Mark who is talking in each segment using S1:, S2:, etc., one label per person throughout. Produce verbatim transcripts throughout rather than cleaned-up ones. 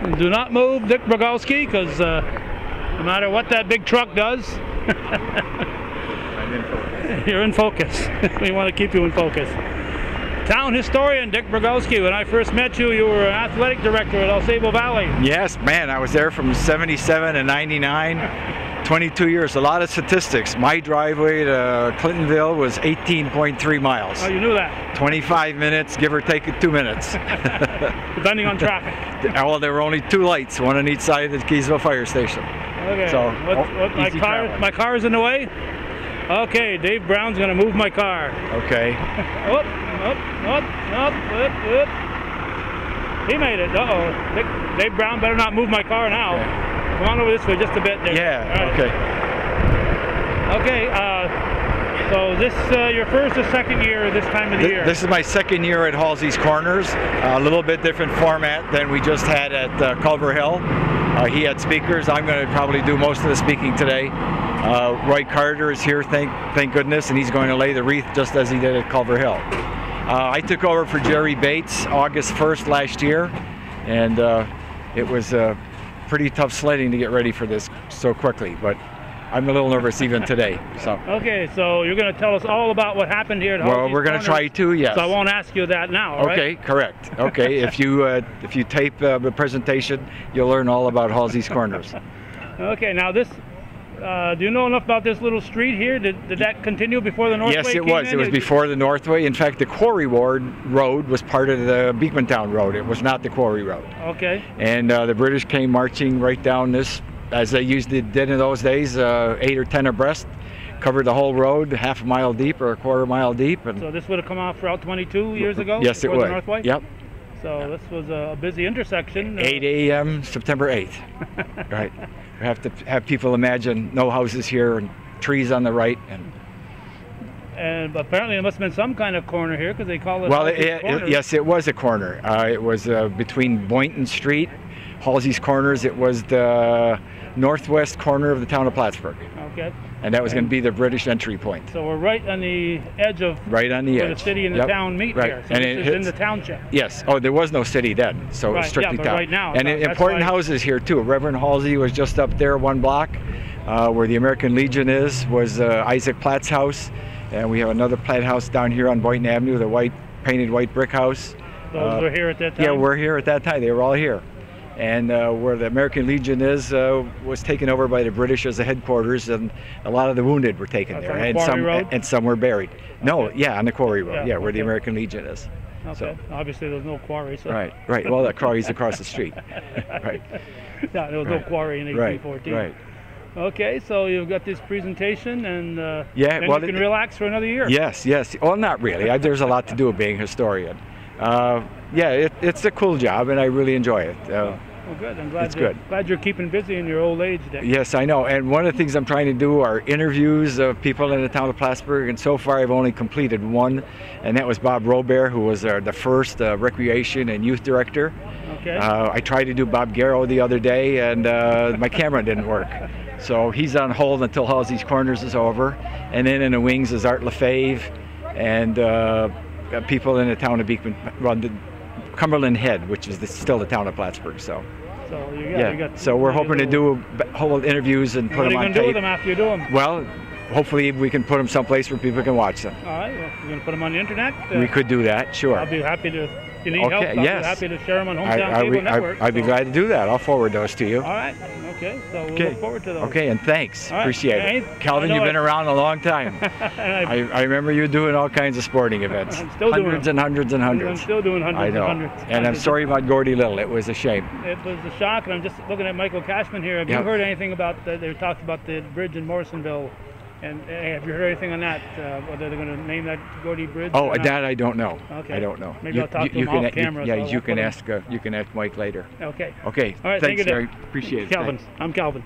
S1: Do not move, Dick Brogowski, because uh, no matter what that big truck does,
S2: I'm in focus.
S1: You're in focus. We want to keep you in focus. Town historian Dick Brogowski. When I first met you, you were an athletic director at El Sabo Valley.
S2: Yes, man, I was there from seventy-seven to ninety-nine. twenty-two years, a lot of statistics. My driveway to Clintonville was eighteen point three miles.
S1: Oh, you knew that.
S2: twenty-five minutes, give or take two minutes.
S1: Depending on traffic.
S2: Well, there were only two lights, one on each side of the Keysville Fire Station.
S1: Okay,
S2: so,
S1: what,
S2: oh,
S1: what, my, car, my car is in the way? Okay, Dave Brown's going to move my car.
S2: Okay.
S1: Up, up, up, up, up, up. He made it. Uh-oh. Dick, Dave Brown better not move my car now. Okay. Come on over this way just a bit there.
S2: Yeah,
S1: right. Okay. Okay, uh, so this uh, your first or second year this time of the
S2: this,
S1: year?
S2: This is my second year at Halsey's Corners. Uh, a little bit different format than we just had at uh, Culver Hill. Uh, he had speakers. I'm going to probably do most of the speaking today. Uh, Roy Carter is here, thank, thank goodness, and he's going to lay the wreath just as he did at Culver Hill. Uh, I took over for Jerry Bates August first last year, and uh, it was uh, pretty tough sledding to get ready for this so quickly, but I'm a little nervous even today. So.
S1: Okay, so you're going to tell us all about what happened here at Halsey's
S2: Well, we're going to try to, yes.
S1: So I won't ask you that now, all
S2: Okay,
S1: right?
S2: correct. Okay, if you uh, if you tape uh, the presentation, you'll learn all about Halsey's Corners.
S1: Okay, now this, uh, do you know enough about this little street here? Did, did that continue before the Northway
S2: Yes, it
S1: came
S2: was.
S1: in?
S2: It was before the Northway. In fact, the Quarry Ward Road was part of the Beekmantown Road. It was not the Quarry Road.
S1: Okay.
S2: And uh, the British came marching right down this, as they usually did in those days, uh, eight or ten abreast, covered the whole road, half a mile deep or a quarter mile deep. And
S1: so this would have come off Route twenty-two years ago?
S2: Yes, it would.
S1: The Northway?
S2: Yep.
S1: So
S2: yep.
S1: This was a busy intersection.
S2: eight A M September eighth. Right. We have to have people imagine no houses here and trees on the right. And
S1: and apparently there must have been some kind of corner here because they call it
S2: Well,
S1: Halsey's
S2: it,
S1: Corners.
S2: it, yes, it was a corner. Uh, it was uh, between Boynton Street, Halsey's Corners. It was the northwest corner of the town of Plattsburgh.
S1: Okay.
S2: And that was going to be the British entry point.
S1: So we're right on the edge of
S2: right on the
S1: where
S2: edge.
S1: the city and
S2: Yep.
S1: the town meet
S2: right.
S1: here. So
S2: and
S1: this
S2: it
S1: is
S2: hits,
S1: in the township.
S2: Yes. Oh, there was no city then, so
S1: right.
S2: it was strictly
S1: yeah, but
S2: town.
S1: right now.
S2: And
S1: so
S2: important
S1: why...
S2: houses here too. Reverend Halsey was just up there one block, uh, where the American Legion is. Was uh, Isaac Platt's house, and we have another Platt house down here on Boynton Avenue, the white painted white brick house.
S1: Those
S2: uh,
S1: were here at that time.
S2: Yeah, we're here at that time. They were all here. And uh, where the American Legion is uh, was taken over by the British as the headquarters, and a lot of the wounded were taken
S1: That's
S2: there,
S1: on the
S2: and
S1: Quarry
S2: some
S1: Road?
S2: and some were buried. Okay. No, yeah, on the Quarry Road, yeah,
S1: yeah
S2: where
S1: okay.
S2: the American Legion is.
S1: Okay.
S2: So.
S1: Obviously, there's no quarry. So.
S2: Right, right. Well, that quarry's across the street. Right.
S1: Yeah, there was
S2: right.
S1: no quarry in eighteen fourteen.
S2: Right. Right.
S1: Okay, so you've got this presentation, and uh,
S2: yeah,
S1: then
S2: well,
S1: you can
S2: it,
S1: relax for another year.
S2: Yes, yes. Well, not really. I, there's a lot to do with being a historian. Uh, yeah, it, it's a cool job, and I really enjoy it. Uh,
S1: Well, good. I'm glad,
S2: it's
S1: you're,
S2: good.
S1: glad you're keeping busy in your old age, Dick.
S2: Yes, I know. And one of the things I'm trying to do are interviews of people in the town of Plattsburgh. And so far, I've only completed one, and that was Bob Robert, who was uh, the first uh, recreation and youth director.
S1: Okay.
S2: Uh, I tried to do Bob Garrow the other day, and uh, my camera didn't work. So he's on hold until Halsey's Corners is over. And then in the wings is Art Lefebvre and uh, people in the town of Beekman. Well, the, Cumberland Head, which is the, still the town of Plattsburgh. So,
S1: so you got,
S2: yeah.
S1: You got,
S2: so we're
S1: you
S2: hoping to do whole interviews and put them on tape.
S1: What are you going to do with them after you do them?
S2: Well, hopefully we can put them someplace where people can watch them.
S1: All right. Well, you're going to put them on the internet? Uh,
S2: we could do that, sure.
S1: I'll be happy to. If you need
S2: okay,
S1: help, I'll
S2: yes.
S1: be happy to share them on
S2: I,
S1: Hometown
S2: I,
S1: Cable
S2: I,
S1: Network.
S2: I'd be
S1: so.
S2: glad to do that. I'll forward those to you.
S1: All right. Okay. So we'll
S2: okay.
S1: look forward to those.
S2: Okay, and thanks.
S1: All right.
S2: Appreciate
S1: Hey,
S2: it. Calvin, you've been around a long time. I, I remember you doing all kinds of sporting events.
S1: I'm still
S2: hundreds
S1: doing
S2: and hundreds and hundreds.
S1: I'm still doing hundreds
S2: I know.
S1: and hundreds.
S2: And I'm
S1: hundreds.
S2: sorry about Gordy Little. It was a shame.
S1: It was a shock, and I'm just looking at Michael Cashman here. Have
S2: yep.
S1: you heard anything about, the, they talked about the bridge in Morrisonville, and uh, have you heard anything on that, uh, whether they're going to name that Gordy Bridge?
S2: Oh, that I don't know.
S1: Okay.
S2: I don't know.
S1: Maybe
S2: you,
S1: I'll talk
S2: you,
S1: to
S2: you
S1: him
S2: can,
S1: off camera.
S2: You, yeah,
S1: so
S2: you can
S1: him.
S2: ask. Uh, you can ask Mike later.
S1: Okay.
S2: Okay.
S1: All right.
S2: Thanks,
S1: thank you,
S2: Jerry. Appreciate it.
S1: Calvin.
S2: Thanks.
S1: I'm Calvin.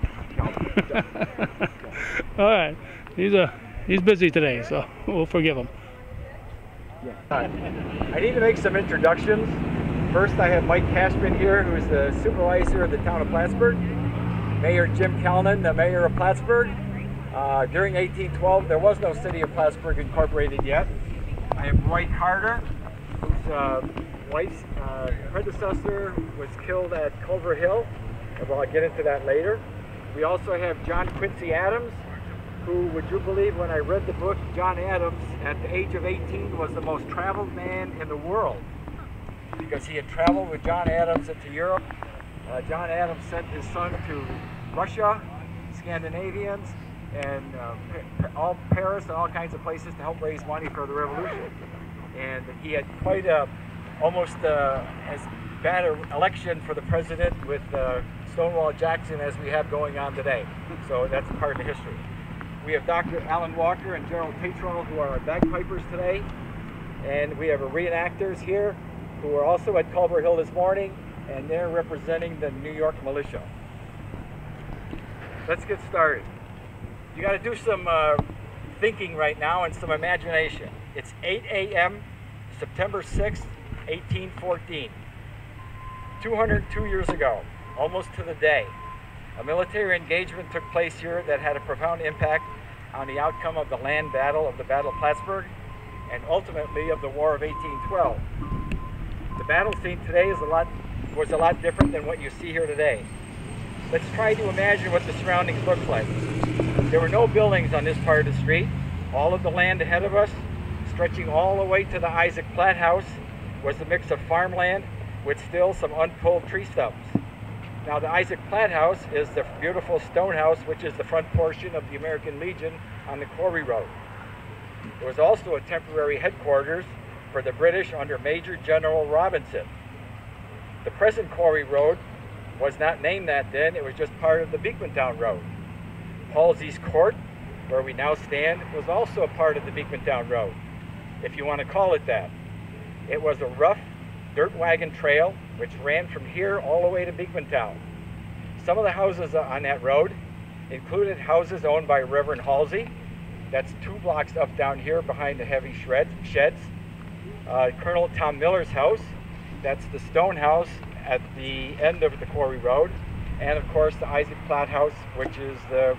S1: All right. He's a he's busy today, so we'll forgive him.
S2: Yeah. I need to make some introductions. First, I have Mike Cashman here, who is the supervisor of the town of Plattsburgh. Mayor Jim Calnan, the mayor of Plattsburgh. Uh, during eighteen twelve, there was no city of Plattsburgh incorporated yet. I have Roy Carter, who's uh, wife's uh, predecessor was killed at Culver Hill. Well, I'll get into that later. We also have John Quincy Adams, who, would you believe, when I read the book, John Adams, at the age of eighteen, was the most traveled man in the world, because he had traveled with John Adams into Europe. Uh, John Adams sent his son to Russia, Scandinavians, and uh, all Paris and all kinds of places to help raise money for the revolution. And he had quite a, almost uh, as bad an election for the president with uh, Stonewall Jackson as we have going on today. So that's part of the history. We have Doctor Alan Walker and Gerald Tatral, who are our bagpipers today. And we have our reenactors here who are also at Culver Hill this morning, and they're representing the New York militia. Let's get started. You got to do some uh, thinking right now and some imagination. It's eight A M September sixth, eighteen fourteen. two hundred two years ago, almost to the day, a military engagement took place here that had a profound impact on the outcome of the land battle of the Battle of Plattsburgh and ultimately of the War of eighteen twelve. The battle scene today is a lot, was a lot different than what you see here today. Let's try to imagine what the surroundings looked like. There were no buildings on this part of the street. All of the land ahead of us, stretching all the way to the Isaac Platt House, was a mix of farmland with still some unpulled tree stumps. Now, the Isaac Platt House is the beautiful stone house, which is the front portion of the American Legion on the Quarry Road. It was also a temporary headquarters for the British under Major General Robinson. The present Quarry Road was not named that then, it was just part of the Beekmantown Road. Halsey's Court, where we now stand, was also a part of the Beekmantown Road, if you want to call it that. It was a rough dirt wagon trail which ran from here all the way to Beekmantown. Some of the houses on that road included houses owned by Reverend Halsey. That's two blocks up down here behind the heavy shred, sheds. Uh, Colonel Tom Miller's house, that's the stone house at the end of the Quarry Road. And of course the Isaac Platt House, which is the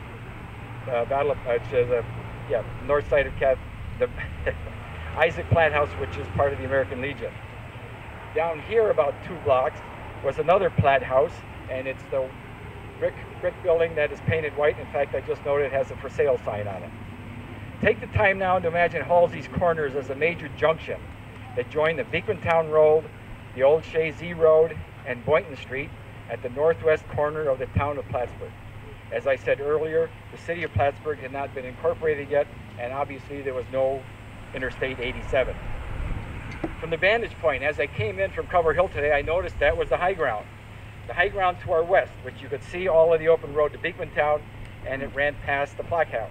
S2: uh, battle of, uh, the yeah, north side of Cat, the Isaac Platt House, which is part of the American Legion. Down here about two blocks was another Platt House, and it's the brick, brick building that is painted white. In fact, I just noted it has a for sale sign on it. Take the time now to imagine Halsey's Corners as a major junction that joined the Beekmantown Road, the old Shazy Road, and Boynton Street at the northwest corner of the town of Plattsburgh. As I said earlier, the city of Plattsburgh had not been incorporated yet, and obviously there was no Interstate eighty-seven. From the vantage point, as I came in from Culver Hill today, I noticed that was the high ground. The high ground to our west, which you could see all of the open road to Beekmantown, and it ran past the Platt House.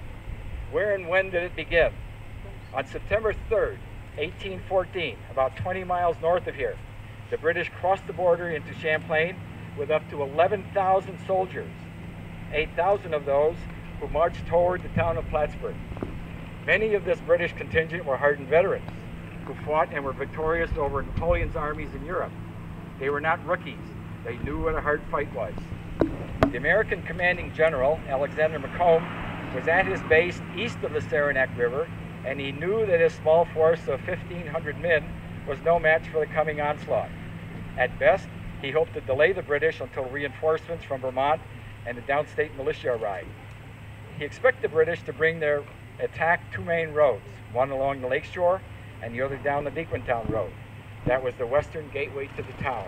S2: Where and when did it begin? On September third, eighteen fourteen, about twenty miles north of here, the British crossed the border into Champlain with up to eleven thousand soldiers, eight thousand of those who marched toward the town of Plattsburgh. Many of this British contingent were hardened veterans who fought and were victorious over Napoleon's armies in Europe. They were not rookies. They knew what a hard fight was. The American commanding general, Alexander Macomb, was at his base east of the Saranac River, and he knew that his small force of fifteen hundred men was no match for the coming onslaught. At best, he hoped to delay the British until reinforcements from Vermont and the downstate militia arrived. He expected the British to bring their attack two main roads, one along the lakeshore and the other down the Beekmantown Road. That was the western gateway to the town.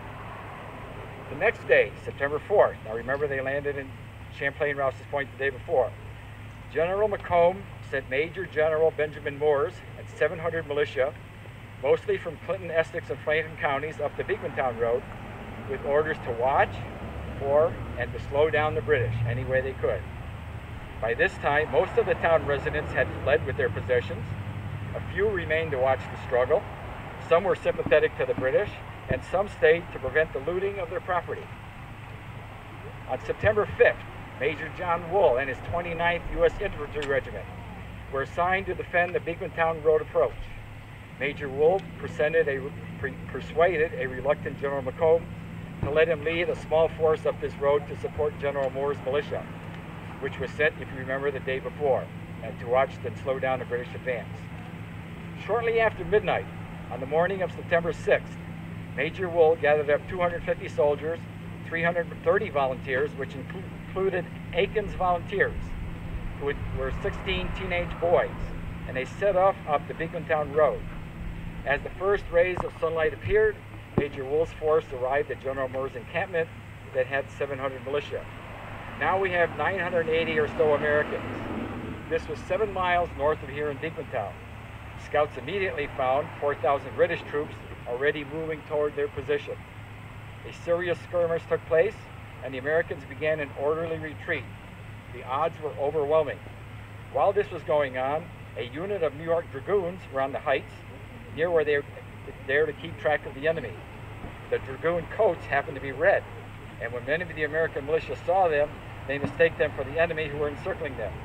S2: The next day, September fourth, now remember they landed in Champlain, Rouse's Point the day before, General Macomb sent Major General Benjamin Moores and seven hundred militia, mostly from Clinton, Essex, and Franklin counties, up the Beekmantown Road with orders to watch for and to slow down the British any way they could. By this time, most of the town residents had fled with their possessions. A few remained to watch the struggle. Some were sympathetic to the British, and some stayed to prevent the looting of their property. On September fifth, Major John Wool and his twenty-ninth U S Infantry Regiment were assigned to defend the Beekmantown Road approach. Major Wool presented a, pre, persuaded a reluctant General Macomb to let him lead a small force up this road to support General Moore's militia, which was sent, if you remember, the day before, and to watch and slow down the British advance. Shortly after midnight,
S3: On the morning of September sixth, Major Wool gathered up two hundred fifty soldiers, three hundred thirty volunteers, which inclu included Aiken's volunteers, who were sixteen teenage boys, and they set off up the Beacontown Road. As the first rays of sunlight appeared, Major Wool's force arrived at General Moore's encampment that had seven hundred militia. Now we have nine hundred eighty or so Americans. This was seven miles north of here in Beacontown. Scouts immediately found four thousand British troops already moving toward their position. A serious skirmish took place, and the Americans began an orderly retreat. The odds were overwhelming. While this was going on, a unit of New York Dragoons were on the heights, near where they were there to keep track of the enemy. The Dragoon coats happened to be red, and when many of the American militia saw them, they mistook them for the enemy who were encircling them.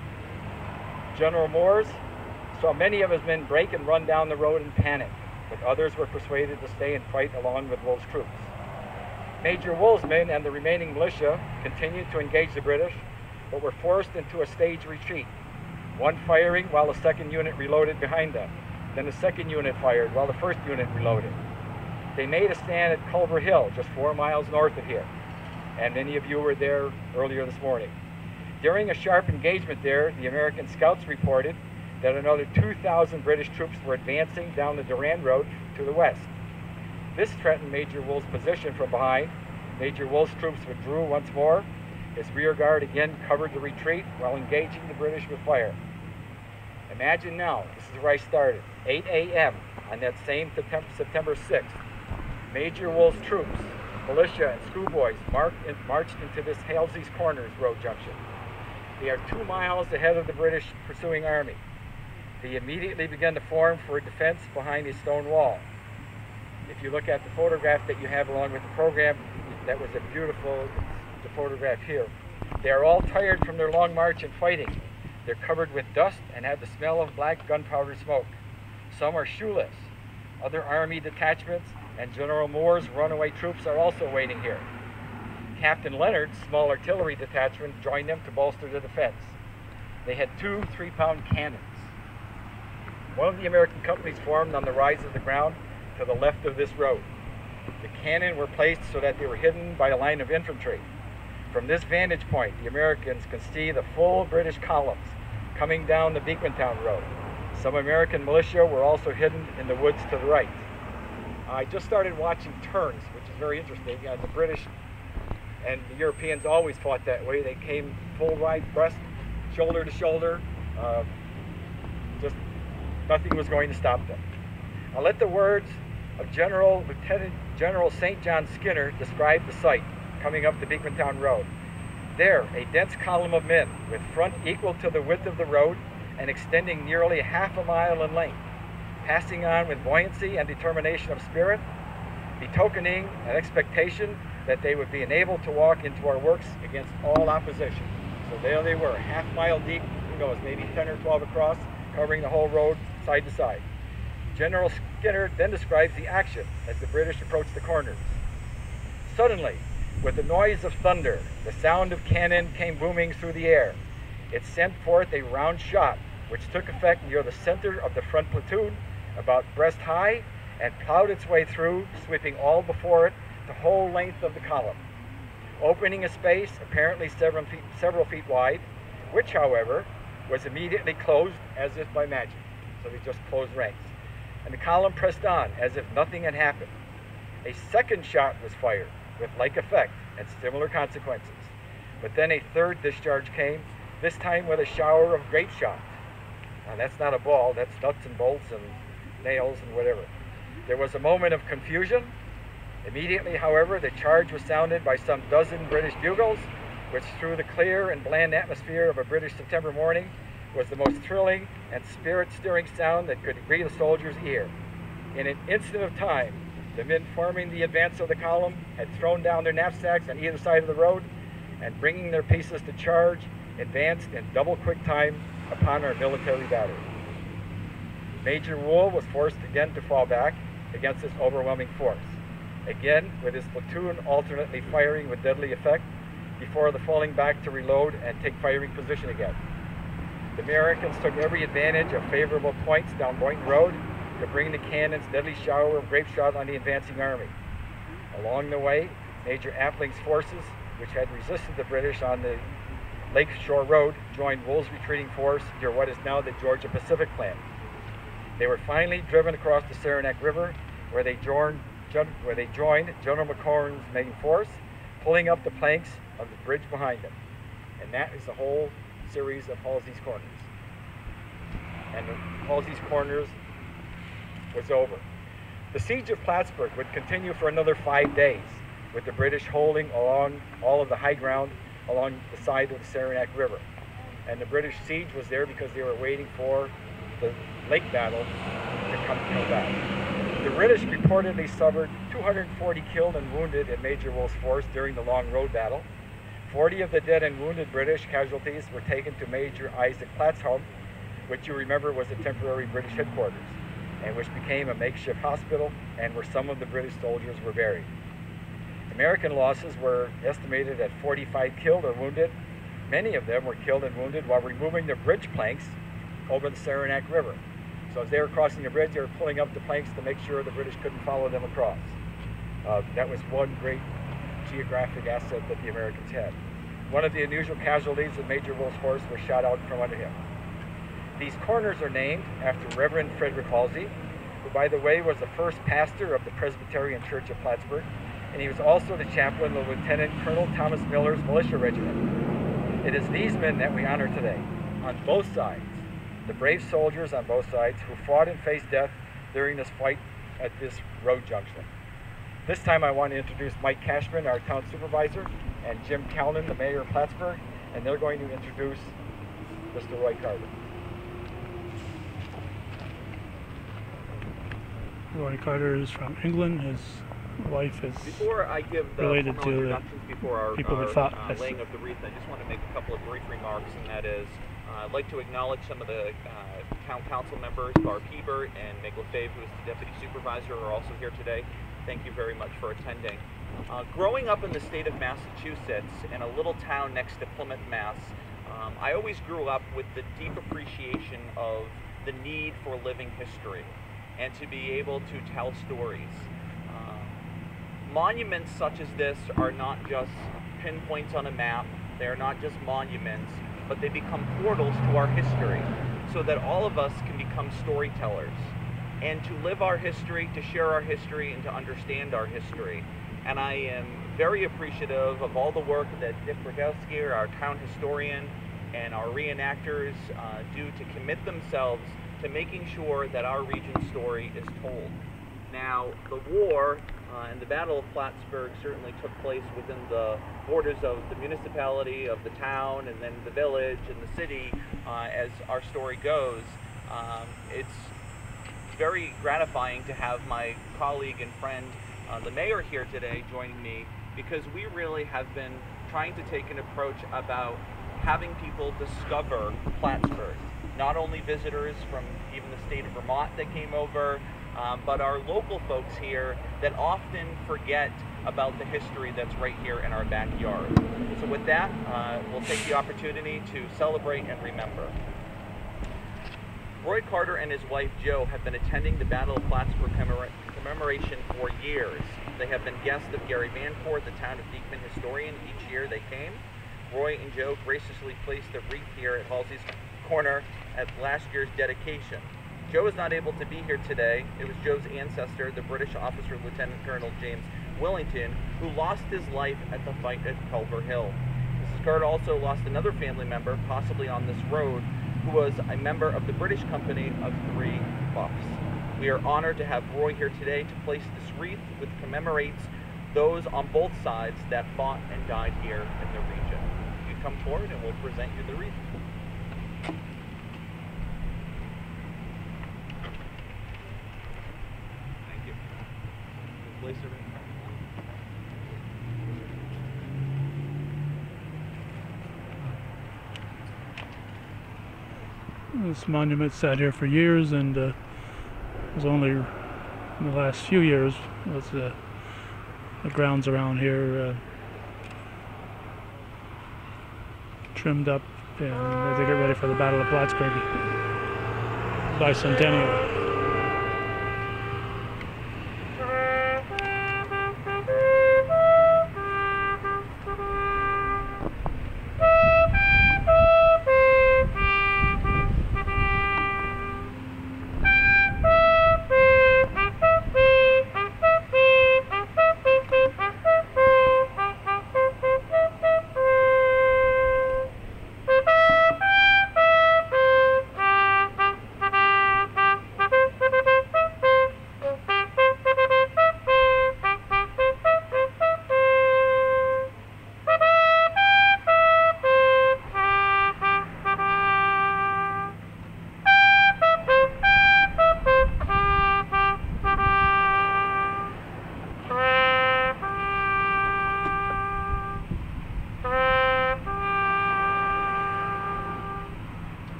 S3: General Moores saw many of his men break and run down the road in panic, but others were persuaded to stay and fight along with Wool's troops. Major Wool's men and the remaining militia continued to engage the British, but were forced into a staged retreat, one firing while the second unit reloaded behind them. Then the second unit fired while the first unit reloaded. They made a stand at Culver Hill, just four miles north of here, and many of you were there earlier this morning. During a sharp engagement there, the American scouts reported that another two thousand British troops were advancing down the Durand Road to the west. This threatened Major Wool's position from behind. Major Wool's troops withdrew once more. His rear guard again covered the retreat while engaging the British with fire. Imagine now, this is where I started, eight A M on that same September sixth, Major Wool's troops, militia, and schoolboys marched, in, marched into this Halsey's Corners road junction. They are two miles ahead of the British pursuing army. They immediately began to form for defense behind a stone wall. If you look at the photograph that you have along with the program, that was a beautiful the photograph here. They are all tired from their long march and fighting. They're covered with dust and have the smell of black gunpowder smoke. Some are shoeless. Other army detachments and General Moore's runaway troops are also waiting here. Captain Leonard's small artillery detachment joined them to bolster the defense. They had two three-pound cannons. One of the American companies formed on the rise of the ground to the left of this road. The cannon were placed so that they were hidden by a line of infantry. From this vantage point, the Americans could see the full British columns coming down the Beacontown Road. Some American militia were also hidden in the woods to the right. I just started watching turns, which is very interesting. Uh, the British and the Europeans always fought that way. They came full right, breast, shoulder to shoulder. Uh, just nothing was going to stop them. I'll let the words of General Lieutenant General Saint John Skinner describe the sight coming up the Beacontown Road. There, a dense column of men with front equal to the width of the road and extending nearly half a mile in length, passing on with buoyancy and determination of spirit, betokening an expectation that they would be enabled to walk into our works against all opposition. So there they were, half mile deep, who knows, maybe ten or twelve across, covering the whole road side to side. General Skinner then describes the action as the British approached the corners. Suddenly, with the noise of thunder, the sound of cannon came booming through the air. It sent forth a round shot, which took effect near the center of the front platoon, about breast high, and plowed its way through, sweeping all before it the whole length of the column, opening a space apparently several feet, several feet wide, which, however, was immediately closed as if by magic. So they just closed ranks. And the column pressed on as if nothing had happened. A second shot was fired, with like effect and similar consequences. But then a third discharge came, this time with a shower of grape shot. Now that's not a ball, that's nuts and bolts and nails and whatever. There was a moment of confusion. Immediately, however, the charge was sounded by some dozen British bugles, which through the clear and bland atmosphere of a British September morning was the most thrilling and spirit-stirring sound that could greet a soldier's ear. In an instant of time, the men forming the advance of the column had thrown down their knapsacks on either side of the road, and bringing their pieces to charge, advanced in double quick time upon our military battery. Major Wool was forced again to fall back against this overwhelming force, again with his platoon alternately firing with deadly effect before the falling back to reload and take firing position again. The Americans took every advantage of favorable points down Boynton Road to bring the cannon's deadly shower of grape shot on the advancing army. Along the way, Major Appling's forces, which had resisted the British on the Lake Shore Road, joined Wool's retreating force near what is now the Georgia Pacific Plant. They were finally driven across the Saranac River, where they joined, where they joined General McClernand's main force, pulling up the planks of the bridge behind them. And that is the whole series of Halsey's Corners. And Halsey's Corners was over. The siege of Plattsburgh would continue for another five days, with the British holding along all of the high ground along the side of the Saranac River. And the British siege was there because they were waiting for the lake battle to come, come back. The British reportedly suffered two hundred forty killed and wounded in Major Wool's force during the Long Road battle. forty of the dead and wounded British casualties were taken to Major Isaac Platt's home, which you remember was a temporary British headquarters, and which became a makeshift hospital and where some of the British soldiers were buried. American losses were estimated at forty-five killed or wounded. Many of them were killed and wounded while removing the bridge planks over the Saranac River. So as they were crossing the bridge, they were pulling up the planks to make sure the British couldn't follow them across. Uh, that was one great geographic asset that the Americans had. One of the unusual casualties of Major Wool's horse was shot out from under him. These corners are named after Reverend Frederick Halsey, who, by the way, was the first pastor of the Presbyterian Church of Plattsburgh, and he was also the chaplain of Lieutenant Colonel Thomas Miller's militia regiment. It is these men that we honor today, on both sides, the brave soldiers on both sides who fought and faced death during this fight at this road junction. This time I want to introduce Mike Cashman, our town supervisor, and Jim Calnan, the mayor of Plattsburgh, and they're going to introduce Mister Roy Carter.
S1: Roy Carter is from England. His wife is
S4: before I give the
S1: related to
S4: introductions before our,
S1: people
S4: our
S1: that fought.
S4: uh, laying of the wreath, I just want to make a couple of brief remarks, and that is uh, I'd like to acknowledge some of the uh, town council members, Barb Hebert and Meg Lefebvre, who is the deputy supervisor, are also here today. Thank you very much for attending. Uh, growing up in the state of Massachusetts, in a little town next to Plymouth, Mass, um, I always grew up with the deep appreciation of the need for living history and to be able to tell stories. Um, monuments such as this are not just pinpoints on a map, they are not just monuments, but they become portals to our history so that all of us can become storytellers and to live our history, to share our history, and to understand our history. And I am very appreciative of all the work that Dick Rogowski, our town historian, and our reenactors uh, do to commit themselves to making sure that our region's story is told. Now, the war uh, and the Battle of Plattsburgh certainly took place within the borders of the municipality, of the town, and then the village and the city, uh, as our story goes. Um, it's very gratifying to have my colleague and friend, uh, the mayor, here today joining me, because we really have been trying to take an approach about having people discover Plattsburgh. Not only visitors from even the state of Vermont that came over, um, but our local folks here that often forget about the history that's right here in our backyard. So with that, uh, we'll take the opportunity to celebrate and remember. Roy Carter and his wife Jo have been attending the Battle of Plattsburgh commemora commemoration for years. They have been guests of Gary Vanport, the town of Beekman historian, each year they came. Roy and Jo graciously placed the wreath here at Halsey's Corner at last year's dedication. Jo is not able to be here today. It was Jo's ancestor, the British officer Lieutenant Colonel James Willington, who lost his life at the fight at Culver Hill. Missus Carter also lost another family member, possibly on this road, who was a member of the British Company of Three Buffs. We are honored to have Roy here today to place this wreath, which commemorates those on both sides that fought and died here in the region. You come forward and we'll present you the wreath. Thank you. Place it right.
S1: This monument sat here for years, and uh, was only in the last few years was uh, the grounds around here uh, trimmed up, and as they get ready for the Battle of Plattsburgh bicentennial.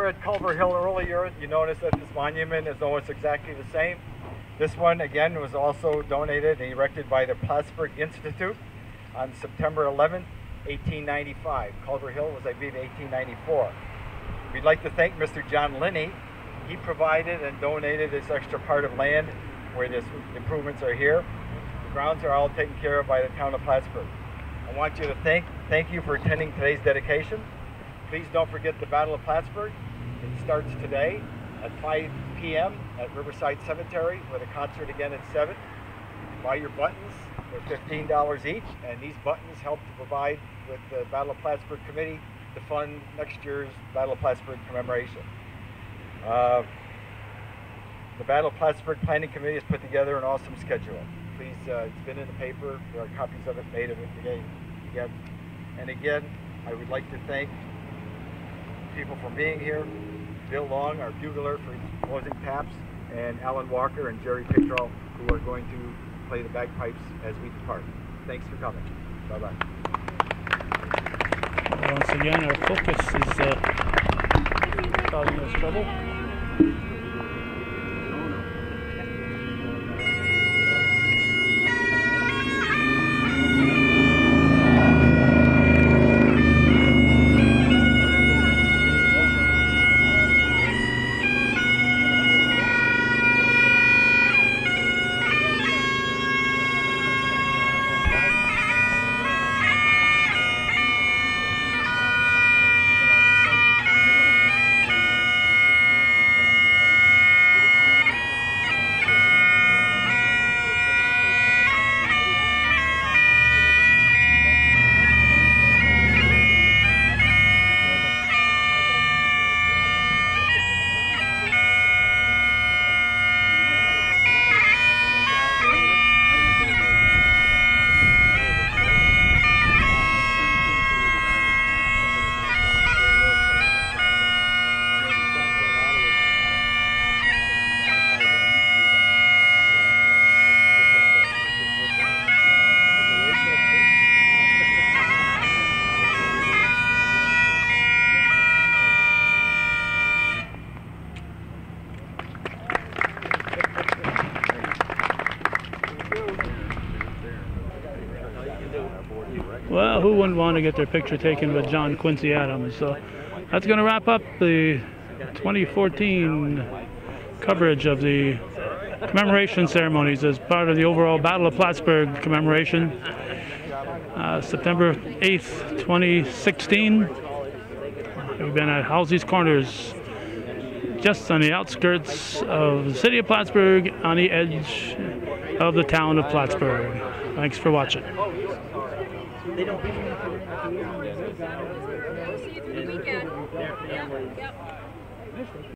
S3: were at Culver Hill earlier, you notice that this monument is almost exactly the same. This one, again, was also donated and erected by the Plattsburgh Institute on September eleventh, eighteen ninety-five. Culver Hill was, I believe, eighteen ninety-four. We'd like to thank Mister John Linney. He provided and donated this extra part of land where the improvements are here. The grounds are all taken care of by the town of Plattsburgh. I want you to thank, thank you for attending today's dedication. Please don't forget the Battle of Plattsburgh. It starts today at five p m at Riverside Cemetery with a concert again at seven. Buy your buttons. They're fifteen dollars each, and these buttons help to provide with the Battle of Plattsburgh Committee to fund next year's Battle of Plattsburgh commemoration. Uh, the Battle of Plattsburgh Planning Committee has put together an awesome schedule. Please, uh, it's been in the paper. There are copies of it made of it today. Again. And again, I would like to thank people for being here. Bill Long, our bugler, for closing taps, and Alan Walker and Jerry Pickrell, who are going to play the bagpipes as we depart. Thanks for coming. Bye-bye.
S1: Once again, our focus is uh, causing us trouble. Well, who wouldn't want to get their picture taken with John Quincy Adams? So that's going to wrap up the twenty fourteen coverage of the commemoration ceremonies as part of the overall Battle of Plattsburgh commemoration. Uh, September eighth, twenty sixteen. We've been at Halsey's Corners, just on the outskirts of the city of Plattsburgh, on the edge of the town of Plattsburgh. Thanks for watching.
S5: They don't. We'll see you through the weekend. Yep. Yep.